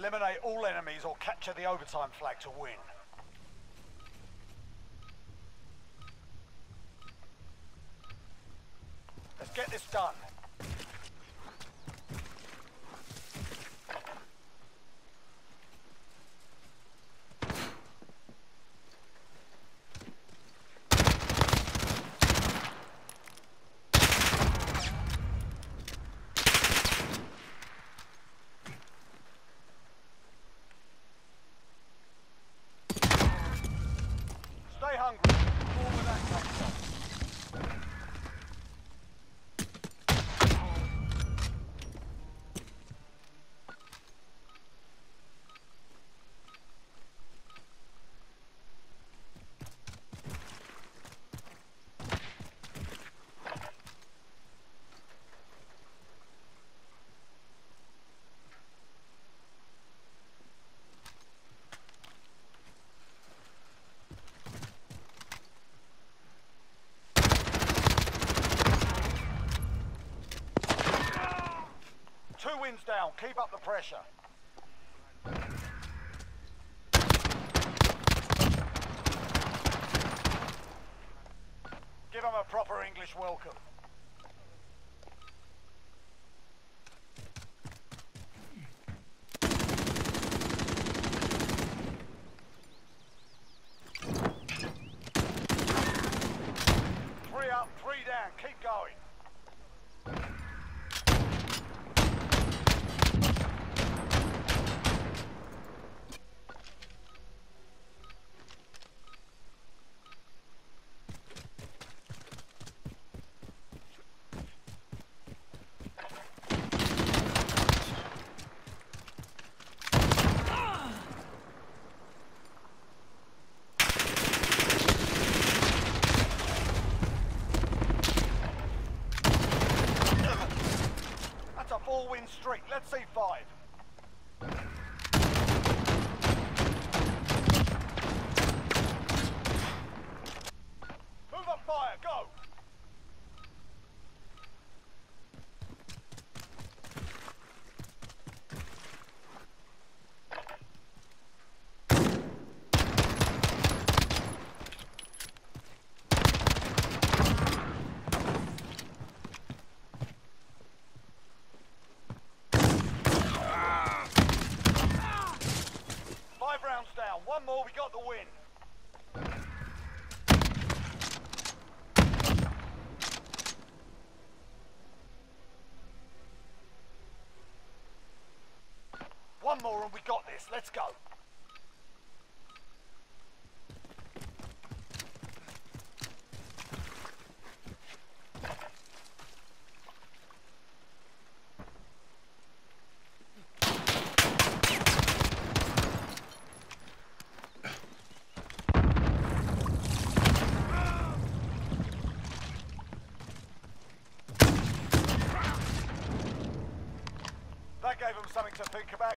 Eliminate all enemies or capture the overtime flag to win. Let's get this done. Stay hungry. More where that comes from. Two wins down, keep up the pressure. Give them a proper English welcome. Three up, three down, keep going. Four-win streak. Let's see five. Move up fire. Go. Rounds down. One more, we got the win. One more and we got this. Let's go. That gave them something to think about.